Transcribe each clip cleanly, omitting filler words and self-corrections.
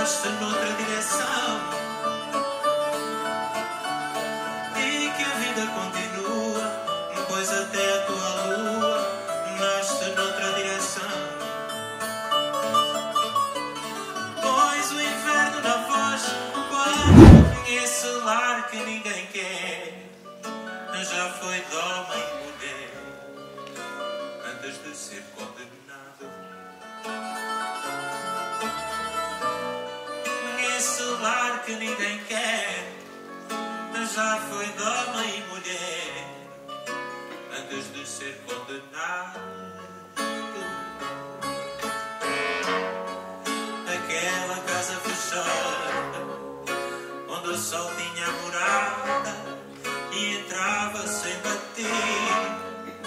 nasce noutra direção e que a vida continua, pois até a tua lua nasce noutra direção. Pois o inverno na voz, quando conhece o lar que ninguém quer, já foi de homem e mulher antes de ser condenado. Esse lar que ninguém quer já foi de homem e mulher antes de ser condenado. Aquela casa fechada onde o sol tinha morada e entrava sem bater,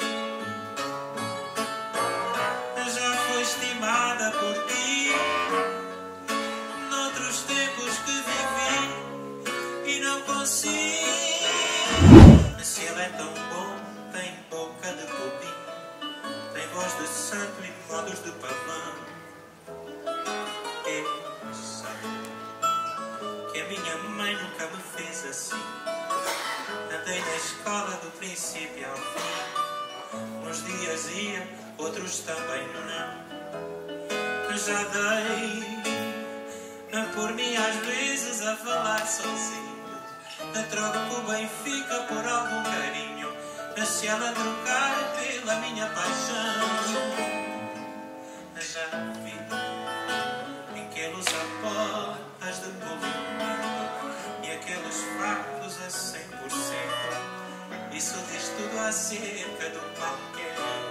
já foi estimada por ti noutros tempos que vivi e não consigo. Se ele é tão bom, tem boca de cupim, tem voz de santo e modos de pavão. Eu sei que a minha mãe nunca me fez assim. Andei na escola do princípio ao fim, uns dias ia, outros também não. Já dei por mim às vezes a falar sozinho, troco o Benfica por algum carinho, se ela trocar pela minha paixão. Já vi em que ele usa botas de polímero e aqueles factos a 100%. Isso diz tudo acerca do qualquer.